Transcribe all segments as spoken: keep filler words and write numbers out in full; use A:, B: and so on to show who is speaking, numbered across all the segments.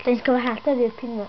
A: Tens que bajarte a diez pingas.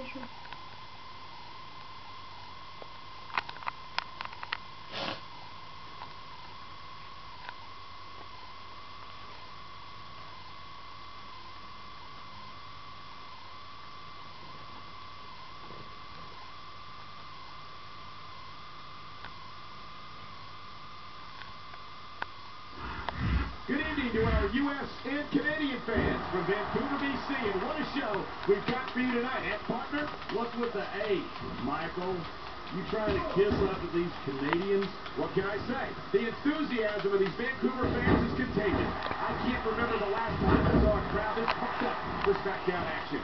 B: Good evening to our U S and Canadian fans from Vancouver, B C, and what a show we've got for you tonight. And partner, what's with the A? Michael, you trying to kiss up to these Canadians? What can I say? The enthusiasm of these Vancouver fans is contagious. I can't remember the last time I saw a crowd this pumped up for SmackDown action.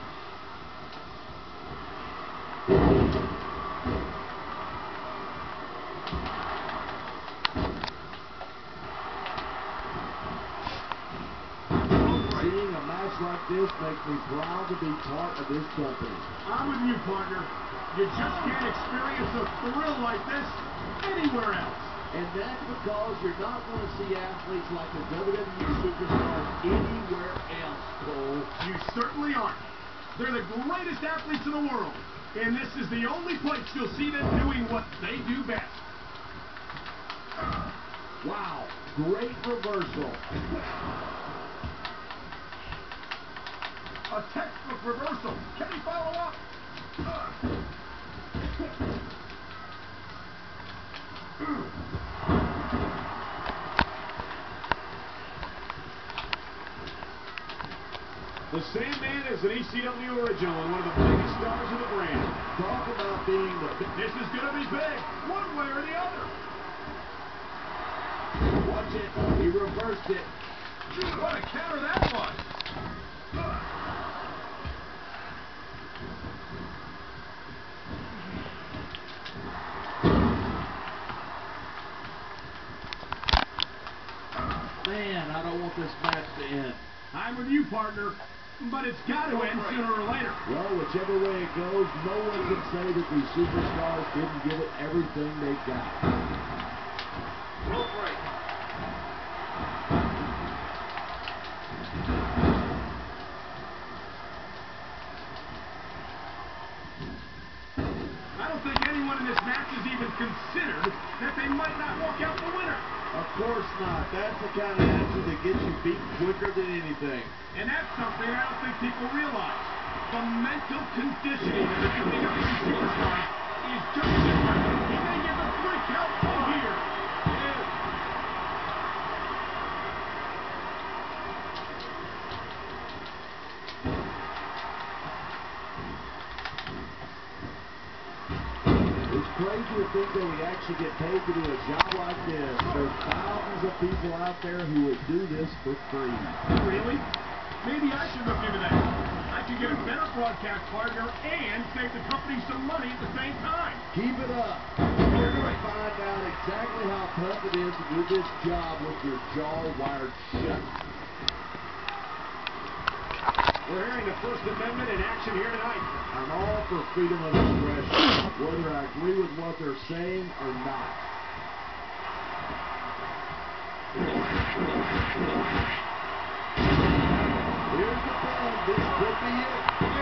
C: Like this makes me proud to be part of this company.
B: I'm with you, partner. You just can't experience a thrill like this anywhere else.
C: And that's because you're not going to see athletes like the W W E superstars anywhere else, Cole.
B: You certainly aren't. They're the greatest athletes in the world, and this is the only place you'll see them doing what they do best.
C: Wow, great reversal.
B: A textbook reversal. Can he follow up? The Sandman is an E C W original and one of the biggest stars of the brand.
C: Talk about being the...
B: This is going to be big, one way or the other.
C: Watch it. He reversed it.
B: What a counter that was.
C: Man, I don't want this match to end.
B: I'm with you, partner, but it's got to end sooner or later.
C: Well, whichever way it goes, no one can say that these superstars didn't give it everything they've got.
B: Rope break. I don't think anyone in this match has even considered that they might not walk out the winner.
C: Of course not. That's the kind of action that gets you beat quicker than anything.
B: And that's something I don't think people realize. The mental conditioning of the W W E superstars is just different. They get the three count from here. Yeah.
C: It's crazy to think that we actually get paid to do a job like this. There's thousands of people out there who would do this for free.
B: Really? Maybe I should look into that. I could get a better broadcast partner and save the company some money at the same time.
C: Keep it up. We're going to find out exactly how tough it is to do this job with your jaw wired shut.
B: We're hearing the First Amendment in action here tonight.
C: I'm all for freedom of expression, whether I agree with what they're saying or not. Here's the bell. This could be it.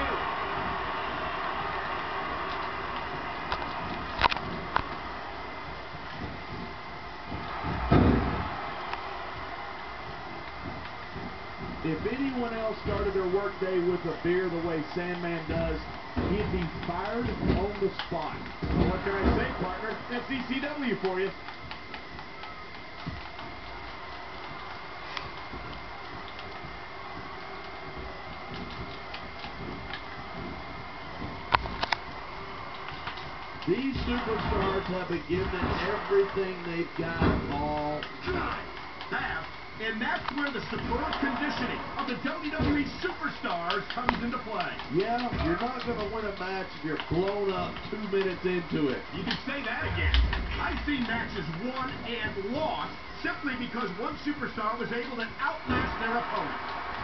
C: If anyone else started their workday with a beer the way Sandman does, he'd be fired on the spot.
B: Well, what can I say, partner? That's E C W for you.
C: These superstars have been given everything they've got all night.
B: Have. And that's where the superb conditioning of the W W E superstars comes into play.
C: Yeah, you're not going to win a match if you're blown up two minutes into it.
B: You can say that again. I've seen matches won and lost simply because one superstar was able to outlast their opponent.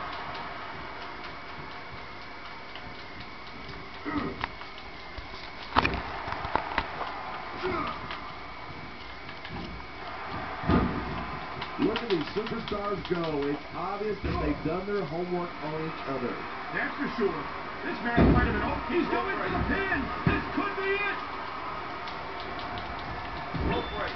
C: Look at these superstars go. It's obvious that they've done their homework on each other.
B: That's for sure. This match might have been over. He's going for the pin. This could be it.
A: Rope break.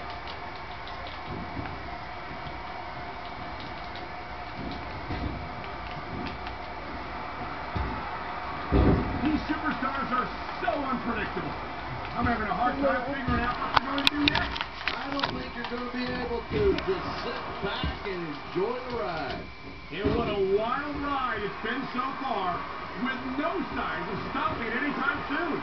B: These superstars are so unpredictable. I'm having a hard time figuring out what they're going to do next.
C: I don't think you're going to be able to just sit back and enjoy the ride.
B: And what a wild ride it's been so far, with no signs of stopping anytime soon.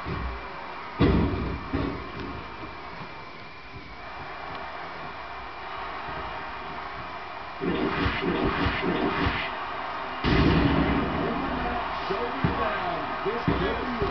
C: Shoulders down. This could be it.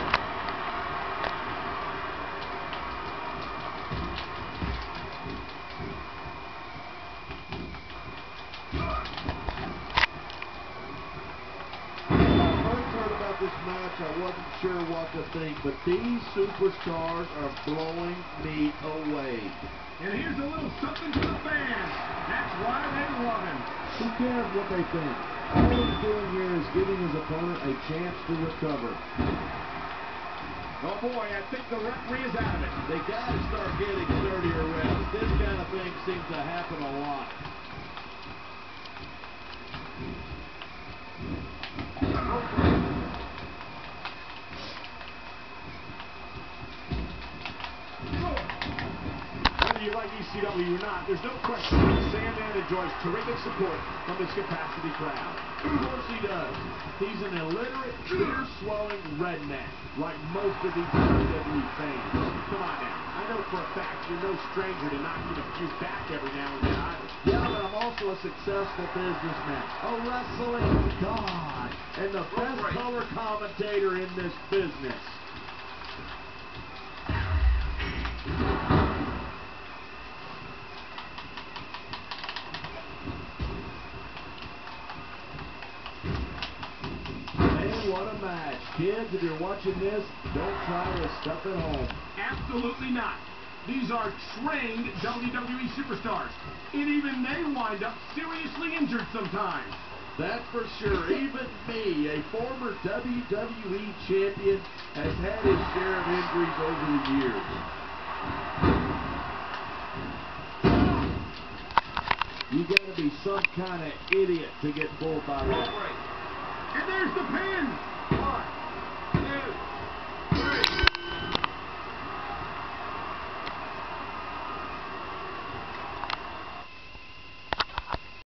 C: This match, I wasn't sure what to think, but these superstars are blowing me away.
B: And here's a little something for the fans. That's why they love him.
C: Who cares what they think? All he's doing here is giving his opponent a chance to recover.
B: Oh boy, I think the referee is out of it.
C: They got to start getting thirtier refs. This kind of thing seems to happen a lot.
B: Whether you like E C W or not, there's no question that Sandman enjoys terrific support from his capacity crowd.
C: Of course he does. He's an illiterate, tear-swelling redneck, like most of these W W E fans.
B: Come on now. I know for a fact you're no stranger to knocking a few back every now and then either.
C: Yeah, but I'm also a successful businessman, a wrestling god, and the best color commentator in this business. What a match. Kids, if you're watching this, don't try this stuff at home.
B: Absolutely not. These are trained W W E superstars. And even they wind up seriously injured sometimes.
C: That's for sure. Even me, a former W W E champion, has had his share of injuries over the years. You gotta be some kind of idiot to get pulled by that.
B: And there's the pin.
A: One.